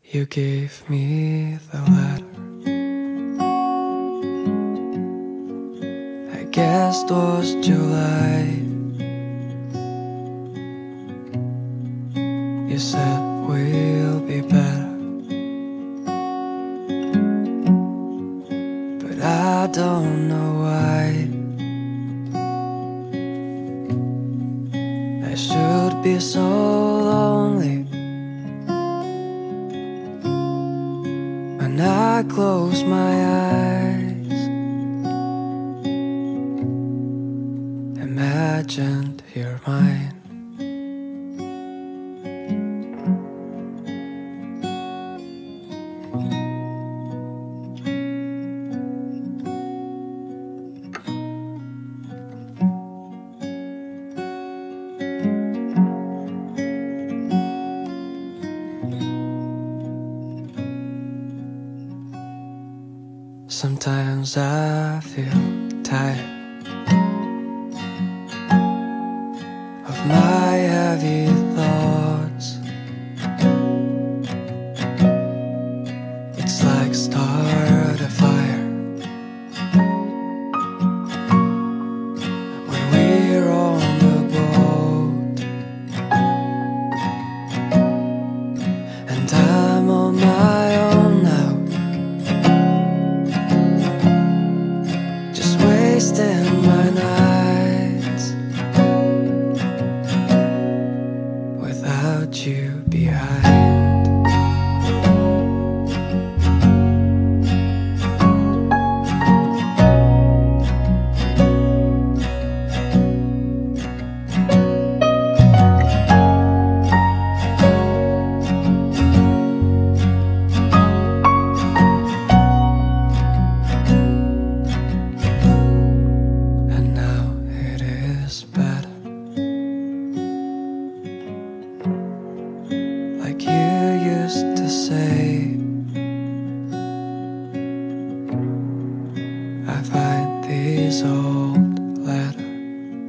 You gave me the letter. I guess it was July. You said we'll be better, but I don't know why. I should be so lonely when I close my eyes. Imagined you're mine. Sometimes I feel tired of my heavy thoughts. It's like start a fire when we're on the boat, and I'm on my own now, wasting my nights without you behind. Like you used to say, I find these old letters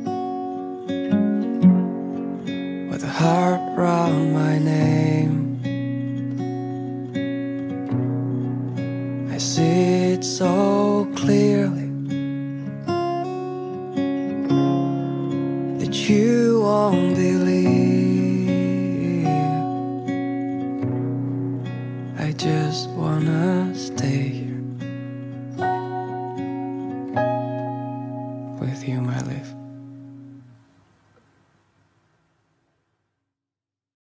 with a heart round my name. I see it so